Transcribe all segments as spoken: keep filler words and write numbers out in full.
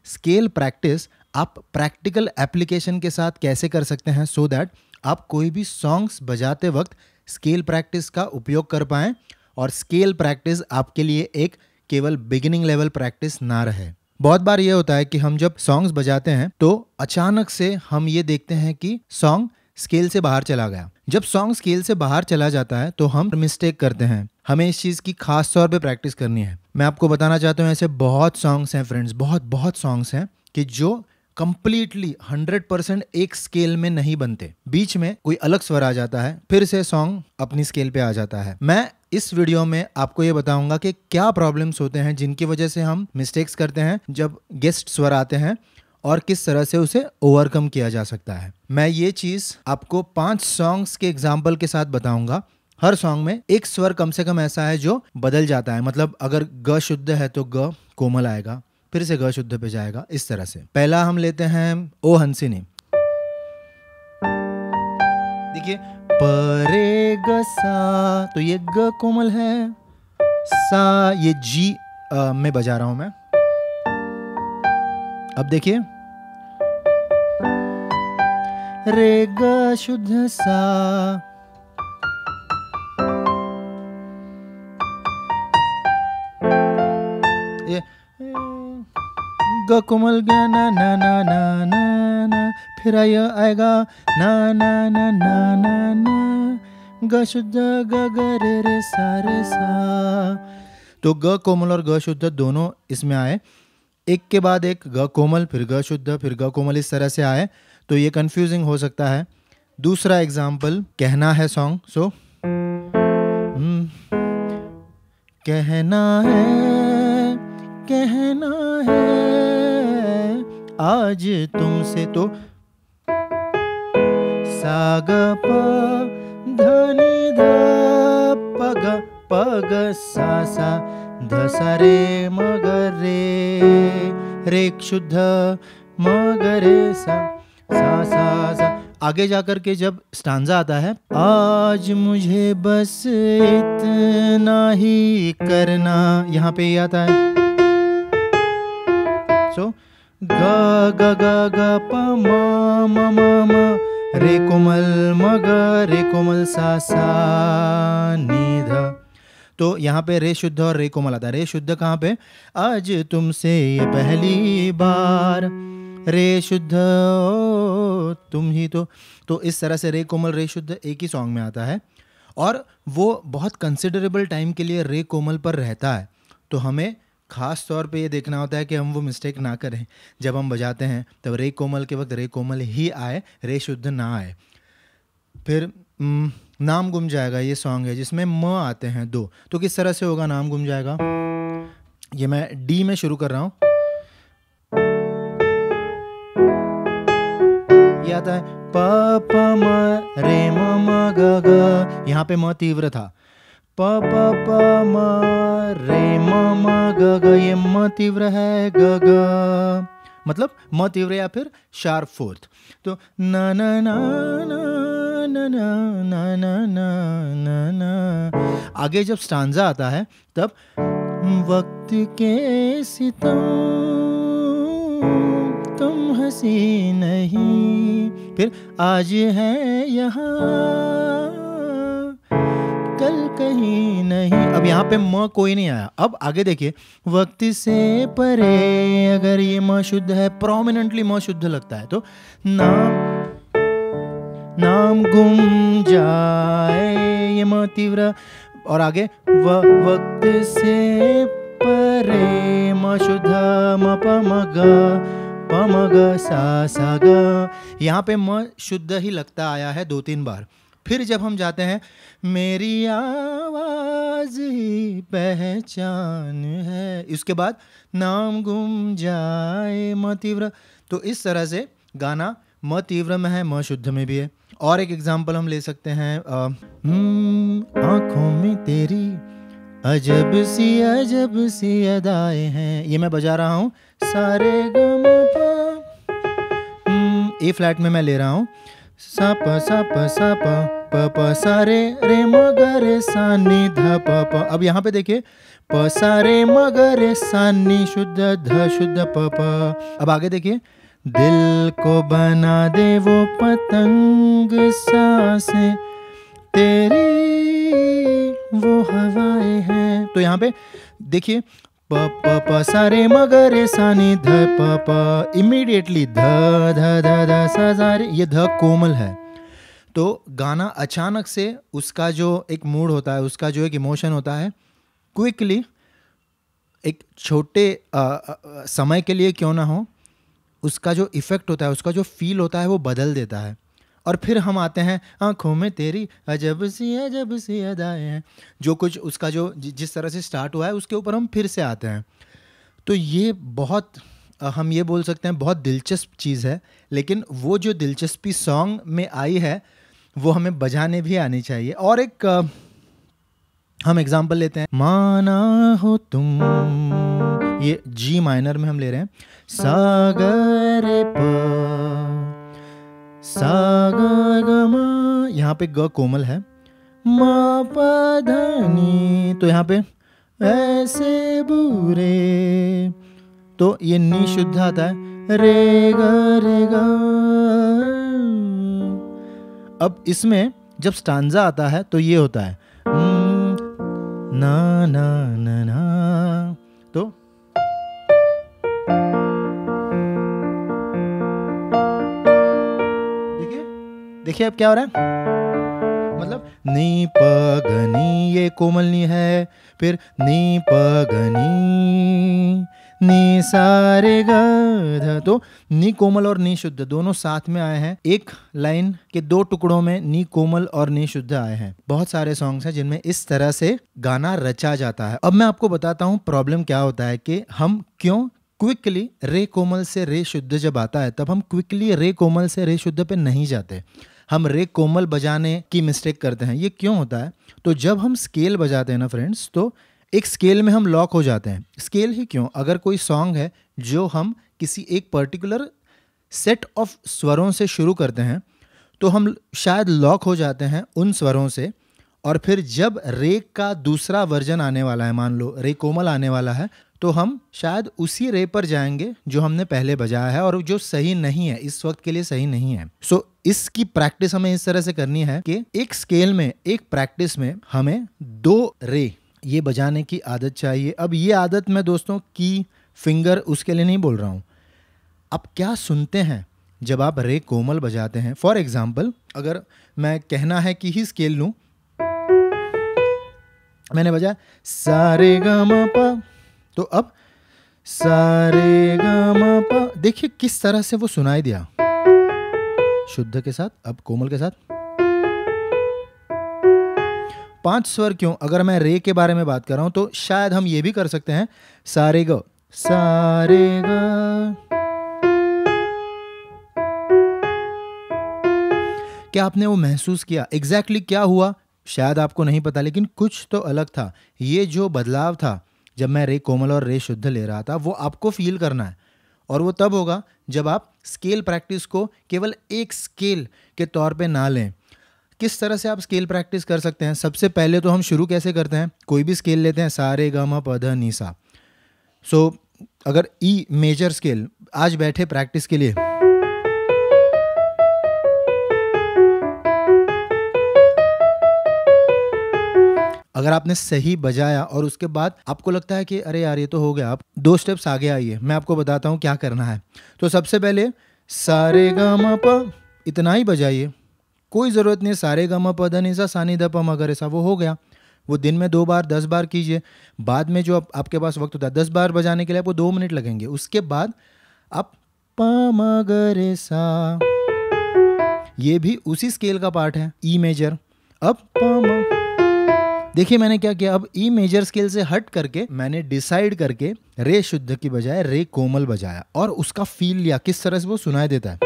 Scale practice आप practical application के साथ कैसे कर सकते हैं, सो दैट आप कोई भी सॉन्ग्स बजाते वक्त स्केल प्रैक्टिस का उपयोग कर पाएँ और स्केल प्रैक्टिस आपके लिए एक केवल बिगिनिंग लेवल प्रैक्टिस ना रहे। बहुत बार ये होता है कि हम जब सॉन्ग्स बजाते हैं तो अचानक से हम ये देखते हैं कि सॉन्ग स्केल से बाहर चला गया। जब सॉन्ग स्केल से बाहर चला जाता है तो हम मिस्टेक करते हैं। हमें इस चीज़ की खास तौर पे प्रैक्टिस करनी है। मैं आपको बताना चाहता हूँ ऐसे बहुत सॉन्ग्स हैं फ्रेंड्स, बहुत बहुत सॉन्ग्स हैं कि जो कंप्लीटली हंड्रेड परसेंट एक स्केल में नहीं बनते। बीच में कोई अलग स्वर आ जाता है, फिर से सॉन्ग अपनी स्केल पे आ जाता है। मैं इस वीडियो में आपको ये बताऊंगा कि क्या प्रॉब्लम्स होते हैं जिनकी वजह से हम मिस्टेक्स करते हैं जब गेस्ट स्वर आते हैं और किस तरह से उसे ओवरकम किया जा सकता है। मैं ये चीज़ आपको पांच सॉन्ग्स के एग्जाम्पल के साथ बताऊंगा। हर सॉन्ग में एक स्वर कम से कम ऐसा है जो बदल जाता है। मतलब अगर ग शुद्ध है तो ग कोमल आएगा, फिर से ग शुद्ध पे जाएगा, इस तरह से। पहला हम लेते हैं ओ हंसिनी। देखिए परे ग सा, तो ये ग कोमल है, सा ये जी आ, में बजा रहा हूं मैं। अब देखिए रे ग शुद्ध सा, ये ग कोमल ग ना ना ना ना ना ना, फिर आया आएगा ना ना ना ना ना ना, ग शुद्ध ग ग रे रे सा रे सा। तो ग कोमल और ग शुद्ध दोनों इसमें आए, एक के बाद एक ग कोमल, फिर ग शुद्ध, फिर ग कोमल, इस तरह से आए, तो ये कंफ्यूजिंग हो सकता है। दूसरा एग्जाम्पल कहना है सॉन्ग। सो कहना है कहना है आज तुमसे, तो सा ग प ध नि ध प ग प ग सा सा ध सा रे म ग रे रे शुद्ध म ग रे सा सा सा सा। आगे जाकर के जब स्टांजा आता है, आज मुझे बस इतना ही करना, यहाँ पे ये आता है। सो ग ग ग ग प म म म म रे कोमल म ग रे कोमल सा सा नि ध। तो यहाँ पे रे शुद्ध और रे कोमल आता है। रे शुद्ध कहाँ पे, आज तुमसे ये पहली बार, रे शुद्ध ओ तुम ही तो। तो इस तरह से रे कोमल रे शुद्ध एक ही सॉन्ग में आता है और वो बहुत कंसिडरेबल टाइम के लिए रे कोमल पर रहता है। तो हमें खास तौर पे ये देखना होता है कि हम वो मिस्टेक ना करें। जब हम बजाते हैं तब रे कोमल के वक्त रे कोमल ही आए, रे शुद्ध ना आए। फिर न, नाम गुम जाएगा, ये सॉन्ग है जिसमें म आते हैं दो। तो किस तरह से होगा नाम गुम जाएगा, ये मैं डी में शुरू कर रहा हूँ, ये आता है प प म रे म म ग ग, यहाँ पे म तीव्र था, प प प म रे म म ग ग, ये म तीव्र है ग ग, मतलब म तीव्र या फिर शार्प फोर्थ। तो ना ना ना ना ना ना ना ना ना ना। आगे जब स्टांजा आता है तब वक्त के सितम तुम हंसी नहीं, फिर आज है यहाँ कल कहीं नहीं। अब यहाँ पे म कोई नहीं आया। अब आगे देखिए, वक्त से परे, अगर ये म शुद्ध है, प्रोमिनेंटली म शुद्ध लगता है, तो नाम नाम गुम जाए, ये म तीव्र, और आगे व वक्त से परे म शुद्ध म प म ग प म ग सा सा ग। यहाँ पे म शुद्ध ही लगता आया है दो तीन बार। फिर जब हम जाते हैं मेरी आवाज ही पहचान है, इसके बाद नाम गुम जाए म तीव्र। तो इस तरह से गाना म तीव्र में है, म शुद्ध में भी है। और एक एग्जांपल हम ले सकते हैं, आंखों में तेरी अजब सी अजब सी अदाएं हैं, ये मैं बजा रहा हूँ सारे ग म प, ए फ्लैट में मैं ले रहा हूँ, सा प सा प सा प प प सा रे रे म ग रे सा नी ध प प। अब यहाँ पे देखिए प सा रे म ग रे सा नी शुद्ध ध शुद्ध प प। अब आगे देखिए दिल को बना दे वो पतंग सांसें तेरी वो हवाएं हैं। तो यहाँ पे देखिए प प प सा रे म ग रे सा नी ध प प। इमीडिएटली ध ध ध ध सा सा रे, ये ध कोमल है। तो गाना अचानक से उसका जो एक मूड होता है, उसका जो एक इमोशन होता है, क्विकली एक छोटे आ, आ, समय के लिए क्यों ना हो, उसका जो इफ़ेक्ट होता है, उसका जो फील होता है वो बदल देता है। और फिर हम आते हैं आँखों में तेरी अजब सी अजब सी अदाएं हैं, जो कुछ उसका जो जिस तरह से स्टार्ट हुआ है उसके ऊपर हम फिर से आते हैं। तो ये बहुत हम ये बोल सकते हैं बहुत दिलचस्प चीज़ है, लेकिन वो जो दिलचस्पी सॉन्ग में आई है वो हमें बजाने भी आनी चाहिए। और एक आ, हम एग्जाम्पल लेते हैं, माना हो तुम, ये जी माइनर में हम ले रहे हैं, सागर प सा ग ग म, यहाँ पे ग कोमल है, म प ध नी, तो यहाँ पे ऐसे बुरे, तो ये नी शुद्ध आता है, रे ग रे ग। अब इसमें जब स्टांजा आता है तो ये होता है ना ना ना ना, तो देखिए देखिए अब क्या हो रहा है, मतलब नी प ग नी, ये कोमल नी है, फिर नी प ग नी, नी सा रे ग ध, तो नी कोमल और नी शुद्ध दोनों साथ में आए हैं। एक लाइन के दो टुकड़ों में नी कोमल और नी शुद्ध आए हैं। बहुत सारे सॉन्ग्स हैं जिनमें इस तरह से गाना रचा जाता है। अब मैं आपको बताता हूँ प्रॉब्लम क्या होता है कि हम क्यों क्विकली रे कोमल से रे शुद्ध जब आता है तब हम क्विकली रे कोमल से रे शुद्ध पे नहीं जाते, हम रे कोमल बजाने की मिस्टेक करते हैं। ये क्यों होता है? तो जब हम स्केल बजाते हैं ना फ्रेंड्स, तो एक स्केल में हम लॉक हो जाते हैं। स्केल ही क्यों, अगर कोई सॉन्ग है जो हम किसी एक पर्टिकुलर सेट ऑफ स्वरों से शुरू करते हैं तो हम शायद लॉक हो जाते हैं उन स्वरों से, और फिर जब रे का दूसरा वर्जन आने वाला है, मान लो रे कोमल आने वाला है, तो हम शायद उसी रे पर जाएंगे जो हमने पहले बजाया है और जो सही नहीं है, इस वक्त के लिए सही नहीं है। सो so, इसकी प्रैक्टिस हमें इस तरह से करनी है कि एक स्केल में, एक प्रैक्टिस में हमें दो रे ये बजाने की आदत चाहिए। अब ये आदत मैं दोस्तों की फिंगर उसके लिए नहीं बोल रहा हूँ। आप क्या सुनते हैं जब आप रे कोमल बजाते हैं? फॉर एग्जाम्पल अगर मैं कहना है कि ही स्केल लूँ, मैंने बजाया सा रे ग म प, तो अब सा रे ग म प, देखिए किस तरह से वो सुनाई दिया शुद्ध के साथ, अब कोमल के साथ। पांच स्वर क्यों, अगर मैं रे के बारे में बात कर रहा हूं तो शायद हम ये भी कर सकते हैं सा रे ग, सा रे ग। क्या आपने वो महसूस किया एग्जैक्टली exactly क्या हुआ? शायद आपको नहीं पता, लेकिन कुछ तो अलग था। ये जो बदलाव था जब मैं रे कोमल और रे शुद्ध ले रहा था, वो आपको फील करना है, और वो तब होगा जब आप स्केल प्रैक्टिस को केवल एक स्केल के तौर पे ना लें। किस तरह से आप स्केल प्रैक्टिस कर सकते हैं? सबसे पहले तो हम शुरू कैसे करते हैं, कोई भी स्केल लेते हैं, सा रे ग म प ध नि सा। सो अगर ई मेजर स्केल, आज बैठे प्रैक्टिस के लिए, अगर आपने सही बजाया और उसके बाद आपको लगता है कि अरे यार ये तो हो गया, आप दो स्टेप्स आगे आइए, मैं आपको बताता हूँ क्या करना है। तो सबसे पहले सा रे ग म प इतना ही बजाइए, कोई ज़रूरत नहीं सा रे ग म प ध नि सा सा नि ध प म ग रे सा, वो हो गया। वो दिन में दो बार दस बार कीजिए, बाद में जो आप, आपके पास वक्त होता है दस बार बजाने के लिए आपको दो मिनट लगेंगे। उसके बाद आप प म ग रे सा, ये भी उसी स्केल का पार्ट है, ई मेजर। अब प म, देखिए मैंने क्या किया, अब ई मेजर स्केल से हट करके मैंने डिसाइड करके रे शुद्ध की बजाय रे कोमल बजाया, और उसका फील लिया किस तरह से वो सुनाई देता है।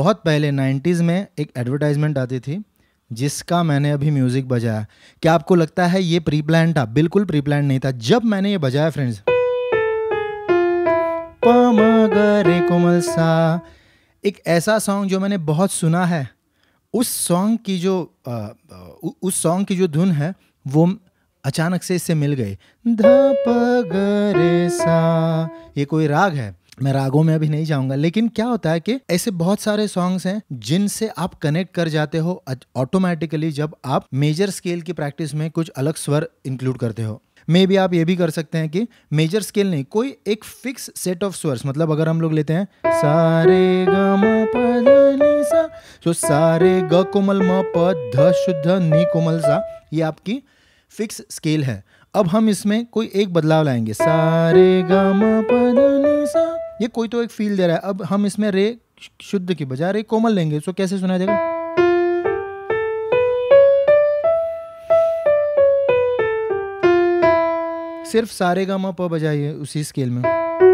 बहुत पहले नाइन्टीज़ में एक एडवर्टाइजमेंट आती थी जिसका मैंने अभी म्यूज़िक बजाया। क्या आपको लगता है ये प्री प्लान था? बिल्कुल प्री प्लान नहीं था। जब मैंने ये बजाया फ्रेंड्स, प म ग रे कोमल सा, एक ऐसा सॉन्ग जो मैंने बहुत सुना है, उस सॉन्ग की जो आ, उस सॉन्ग की जो धुन है वो अचानक से इससे मिल गई। ध प ग रे सा, ये कोई राग है, मैं रागों में अभी नहीं जाऊंगा, लेकिन क्या होता है कि ऐसे बहुत सारे सॉन्ग्स हैं जिनसे आप कनेक्ट कर जाते हो ऑटोमेटिकली जब आप मेजर स्केल की प्रैक्टिस में कुछ अलग स्वर इंक्लूड करते हो। मे बी आप ये भी कर सकते हैं कि मेजर स्केल नहीं, कोई एक फिक्स सेट ऑफ स्वर्स, मतलब अगर हम लोग लेते हैं सारे ग म प ध नि सा, तो सारे ग कोमल म प ध शुद्ध नि कोमल सा, ये आपकी फिक्स स्केल है। अब हम इसमें कोई एक बदलाव लाएंगे, सारे ग म प ध नि सा, ये कोई तो एक फील दे रहा है। अब हम इसमें रे शुद्ध की बजाय रे कोमल लेंगे, तो कैसे सुनाई देगा? सिर्फ सारे गा मा प बजाइए उसी स्केल में।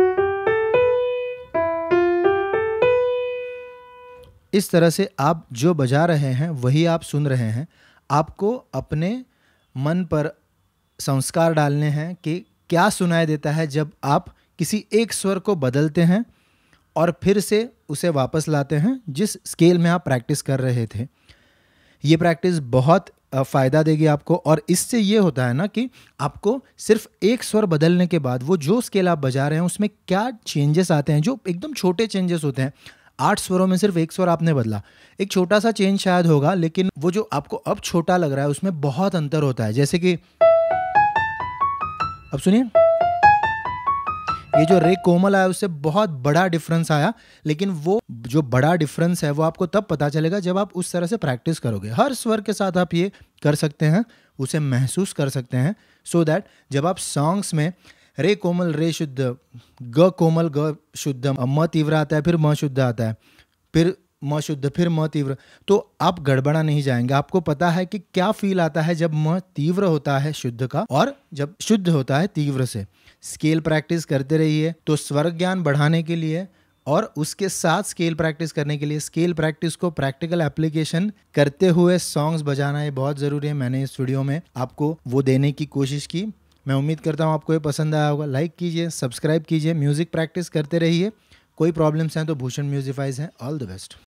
इस तरह से आप जो बजा रहे हैं वही आप सुन रहे हैं। आपको अपने मन पर संस्कार डालने हैं कि क्या सुनाई देता है जब आप किसी एक स्वर को बदलते हैं और फिर से उसे वापस लाते हैं जिस स्केल में आप प्रैक्टिस कर रहे थे। ये प्रैक्टिस बहुत फ़ायदा देगी आपको, और इससे ये होता है ना कि आपको सिर्फ एक स्वर बदलने के बाद वो जो स्केल आप बजा रहे हैं उसमें क्या चेंजेस आते हैं, जो एकदम छोटे चेंजेस होते हैं। आठ स्वरों में सिर्फ एक स्वर आपने बदला, एक छोटा सा चेंज शायद होगा, लेकिन वो जो आपको अब छोटा लग रहा है उसमें बहुत अंतर होता है। जैसे कि अब सुनिए, ये जो रे कोमल आया उससे बहुत बड़ा डिफरेंस आया, लेकिन वो जो बड़ा डिफरेंस है वो आपको तब पता चलेगा जब आप उस तरह से प्रैक्टिस करोगे। हर स्वर के साथ आप ये कर सकते हैं, उसे महसूस कर सकते हैं, सो दैट जब आप सॉन्ग्स में रे कोमल रे शुद्ध, ग कोमल ग शुद्ध, म तीव्र आता है, फिर म शुद्ध आता है, फिर म शुद्ध, फिर म तीव्र, तो आप गड़बड़ा नहीं जाएंगे। आपको पता है कि क्या फील आता है जब म तीव्र होता है शुद्ध का और जब शुद्ध होता है तीव्र से। स्केल प्रैक्टिस करते रहिए। तो स्वर ज्ञान बढ़ाने के लिए और उसके साथ स्केल प्रैक्टिस करने के लिए, स्केल प्रैक्टिस को प्रैक्टिकल एप्लीकेशन करते हुए सॉन्ग्स बजाना ये बहुत ज़रूरी है। मैंने इस वीडियो में आपको वो देने की कोशिश की। मैं उम्मीद करता हूँ आपको ये पसंद आया होगा। लाइक कीजिए, सब्सक्राइब कीजिए, म्यूज़िक प्रैक्टिस करते रहिए। कोई प्रॉब्लम्स हैं तो भूषण म्यूजिफाइज हैं। All the best.